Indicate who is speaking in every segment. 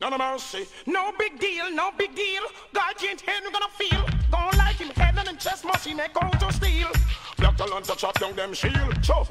Speaker 1: None of mercy. No big deal, no big deal. God can't head, we gonna feel. Don't like him head and chest machine, they go to steal. Black talent to chop down them shield. Tough,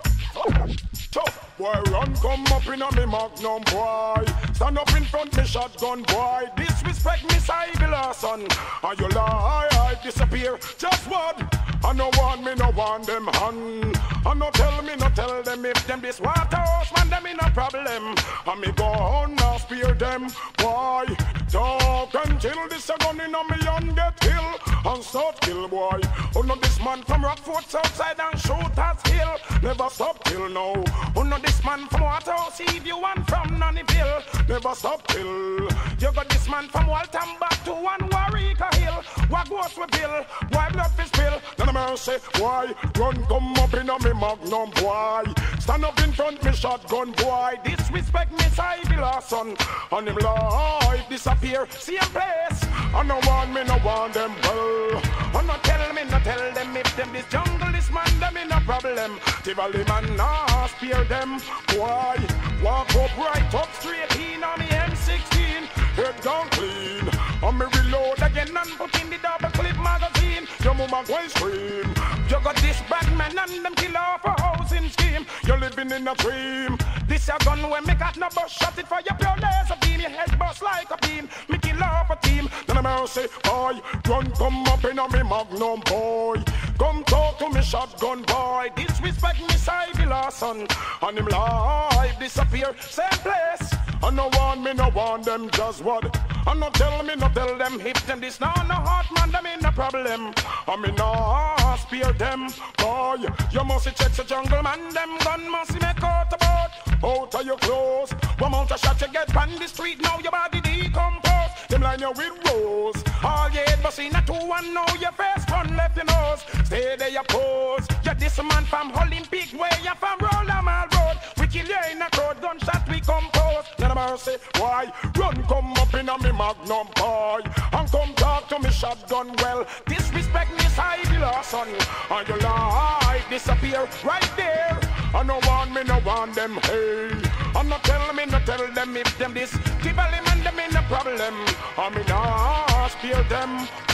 Speaker 1: tough. Boy, run, come up in a me magnum, boy. Stand up in front, me shotgun, boy. Disrespect me, Ivy Lawson. And you lie, I disappear. Just what? I no want me, no want them hand. I no tell me, no tell them if them this water house, man, them in a problem. And me go on, now spear them, boy. Talk until this a gun in a me and get kill. And start kill, boy. Oh no, this man from Rockford Southside and shoot as hill. Never stop till now. Oh no, this man from Waterhouse, if you want from Nonnyville. Never stop till. You got this man from Waltham back to one Warwick Hill. What goes with Bill? Why blood fish pill? None of mercy. Why? Run, come up in a me magnum, boy. Stand up in front, me shotgun, boy. Disrespect me, Ivy Lawson. And him life disappear, same place. I no want me, no want them, well. I no tell me, no tell them if them this jungle, this man, them in a problem. Tivoli man, nah, spear them, boy. Walk up right up straight in on me M16. Head gone clean. And me reload again and put in the double clip magazine. Your mama go scream. You got this bad man and them kill off a housing scheme. You're living in a dream. This a gun when me got no bus, shot it for your pure laser beam. Your head bust like a beam. Me kill off a team. Then I'm out say, boy, run come up in a me magnum, boy. Come talk to me shotgun, boy. Disrespect me, Ivy Lawson. And him life disappear, same place. I no want me, no want them, just what? I no tell me, no tell them, hip them this, no hot man, them in a problem. I mean, no spear them, boy. You must check the jungle man, them gun must make out about. Out of your clothes, one mount a shot you get on the street, now your body decompose. Them line you with rose, all your head but in a 2-1, now your face front left your nose. Stay there, you pose. You're this man from Olympic, where you from Roller Mall Road. We kill you in a crowd, gunshot we compose. None of mercy, why? Run, come up in a me magnum, boy. And come talk to me shotgun, well. Disrespect me, Ivy Lawson. And your life disappear right there. I no want me, no want them, hey. I'm not tell me, no tell them if them this. Tivoli man, them in a problem. I mean, I spear them.